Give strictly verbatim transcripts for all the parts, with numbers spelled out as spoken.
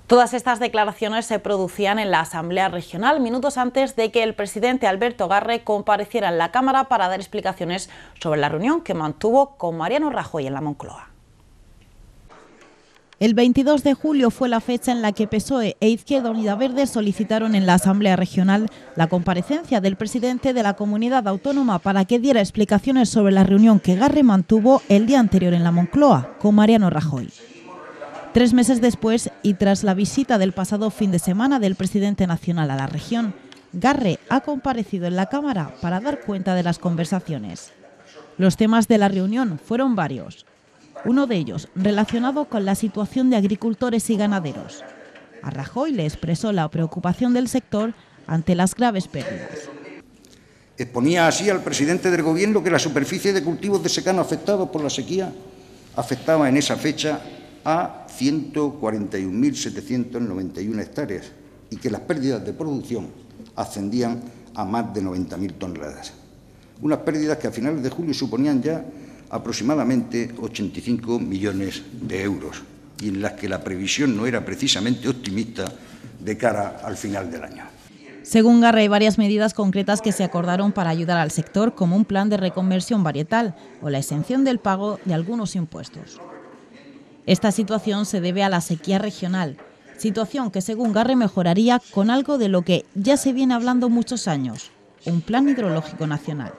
Todas estas declaraciones se producían en la Asamblea Regional minutos antes de que el presidente Alberto Garre compareciera en la Cámara para dar explicaciones sobre la reunión que mantuvo con Mariano Rajoy en la Moncloa. El veintidós de julio fue la fecha en la que P S O E e Izquierda Unida Verde solicitaron en la Asamblea Regional la comparecencia del presidente de la comunidad autónoma para que diera explicaciones sobre la reunión que Garre mantuvo el día anterior en la Moncloa con Mariano Rajoy. Tres meses después, y tras la visita del pasado fin de semana del presidente nacional a la región, Garre ha comparecido en la Cámara para dar cuenta de las conversaciones. Los temas de la reunión fueron varios. Uno de ellos relacionado con la situación de agricultores y ganaderos. A Rajoy le expresó la preocupación del sector ante las graves pérdidas. Exponía así al presidente del Gobierno que la superficie de cultivos de secano afectados por la sequía afectaba en esa fecha a ciento cuarenta y un mil setecientas noventa y una hectáreas y que las pérdidas de producción ascendían a más de noventa mil toneladas. Unas pérdidas que a finales de julio suponían ya aproximadamente ochenta y cinco millones de euros y en las que la previsión no era precisamente optimista de cara al final del año. Según Garre, hay varias medidas concretas que se acordaron para ayudar al sector, como un plan de reconversión varietal o la exención del pago de algunos impuestos. Esta situación se debe a la sequía regional, situación que según Garre mejoraría con algo de lo que ya se viene hablando muchos años, un plan hidrológico nacional.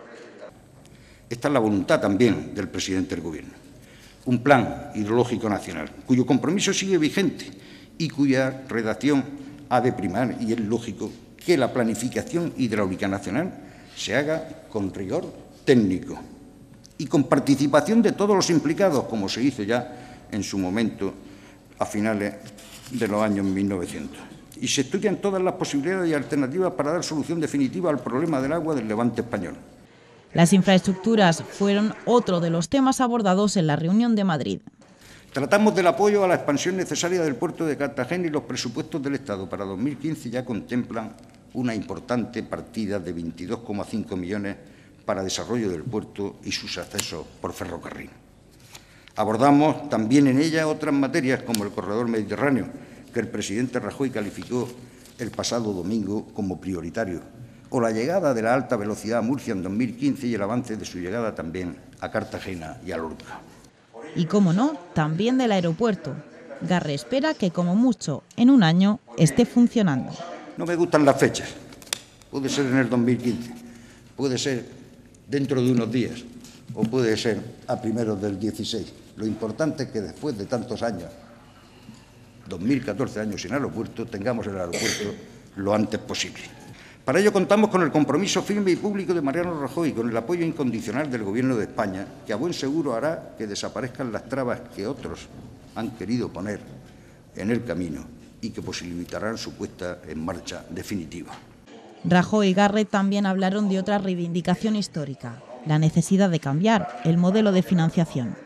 Esta es la voluntad también del presidente del Gobierno, un plan hidrológico nacional, cuyo compromiso sigue vigente y cuya redacción ha de primar, y es lógico que la planificación hidráulica nacional se haga con rigor técnico y con participación de todos los implicados, como se hizo ya en su momento a finales de los años mil novecientos. Y se estudian todas las posibilidades y alternativas para dar solución definitiva al problema del agua del Levante español. Las infraestructuras fueron otro de los temas abordados en la reunión de Madrid. Tratamos del apoyo a la expansión necesaria del puerto de Cartagena y los presupuestos del Estado para dos mil quince ya contemplan una importante partida de veintidós coma cinco millones para desarrollo del puerto y sus accesos por ferrocarril. Abordamos también en ella otras materias como el corredor mediterráneo, que el presidente Rajoy calificó el pasado domingo como prioritario, o la llegada de la alta velocidad a Murcia en dos mil quince y el avance de su llegada también a Cartagena y a Lorca. Y, cómo no, también del aeropuerto. Garre espera que, como mucho, en un año esté funcionando. No me gustan las fechas. Puede ser en el dos mil quince, puede ser dentro de unos días o puede ser a primeros del dieciséis. Lo importante es que después de tantos años, dos mil catorce años sin aeropuerto, tengamos el aeropuerto lo antes posible. Para ello contamos con el compromiso firme y público de Mariano Rajoy y con el apoyo incondicional del Gobierno de España, que a buen seguro hará que desaparezcan las trabas que otros han querido poner en el camino y que posibilitarán su puesta en marcha definitiva. Rajoy y Garre también hablaron de otra reivindicación histórica, la necesidad de cambiar el modelo de financiación.